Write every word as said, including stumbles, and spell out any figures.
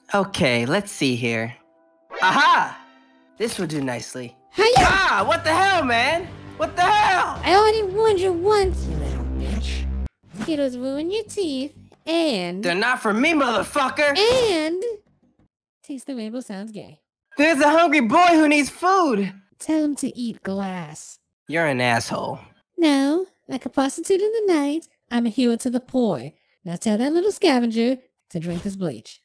Okay, let's see here. Aha! This will do nicely. Hiya! Ah! What the hell, man? What the hell? I already warned you once, you little bitch. Skittles ruin your teeth, and... They're not for me, motherfucker! And... Taste the rainbow sounds gay. There's a hungry boy who needs food! Tell him to eat glass. You're an asshole. No, like a prostitute in the night, I'm a hero to the poor. Now tell that little scavenger to drink this bleach.